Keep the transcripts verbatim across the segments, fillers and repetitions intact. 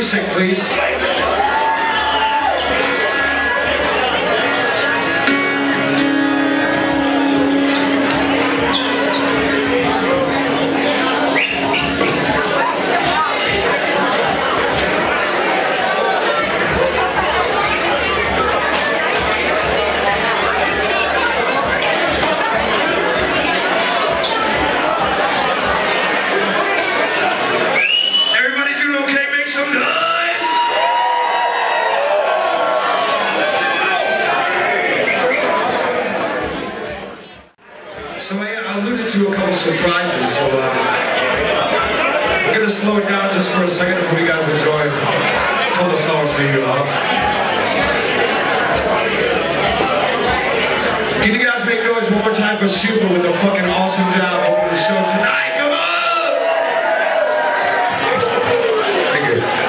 music, please. So I alluded to a couple surprises, so uh, we're going to slow it down just for a second and hope you guys enjoy a couple of songs for you all. Can you guys make noise one more time for Super with a fucking awesome job opening the show tonight? Come on! Thank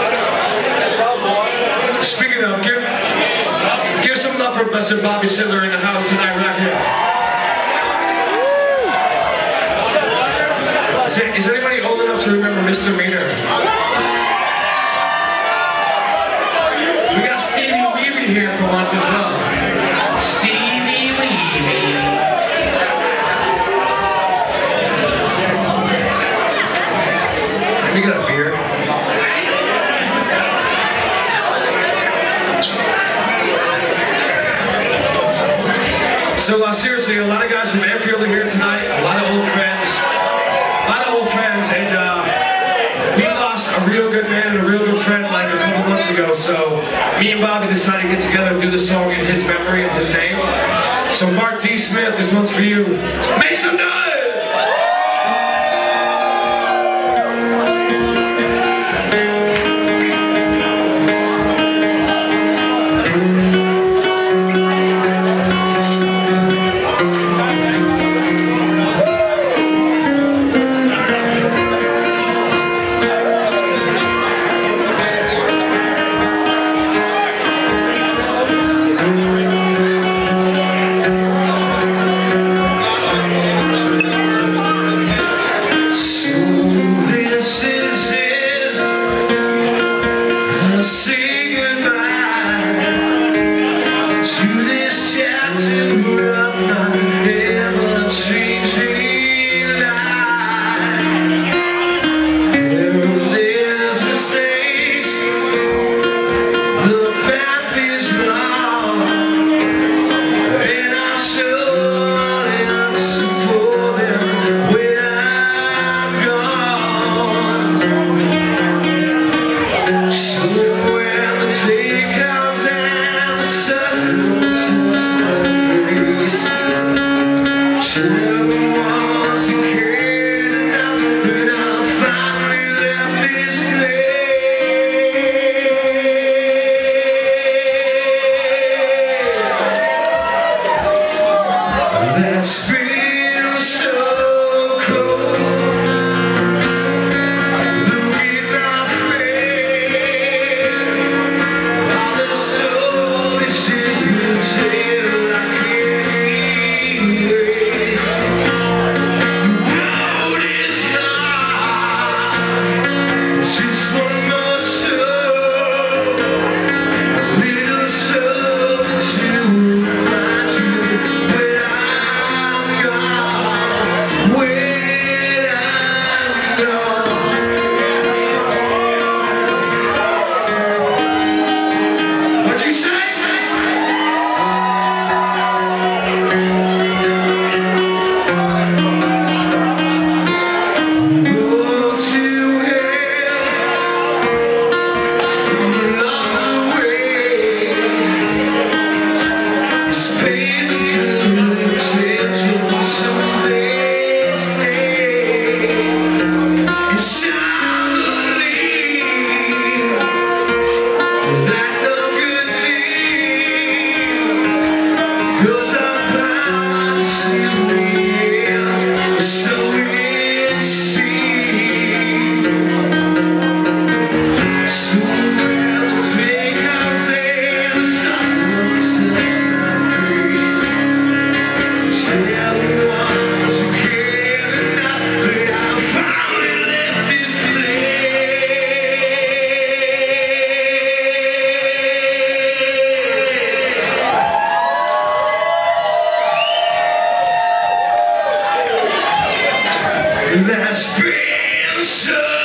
you. Speaking of, give, give some love for Mister Bobby Schindler in the house tonight right here. Is, it, is anybody old enough to remember Mister Meaner? We got Stevie Weeby here for once as well. Stevie Weeby. We got a beer. So uh, seriously, a lot of guys from Enfield are here tonight. A lot of old friends. And uh, we lost a real good man and a real good friend like a couple months ago, so me and Bobby decided to get together and do the song in his memory and his name. So Mark D. Smith, this one's for you. Make some noise! That's been so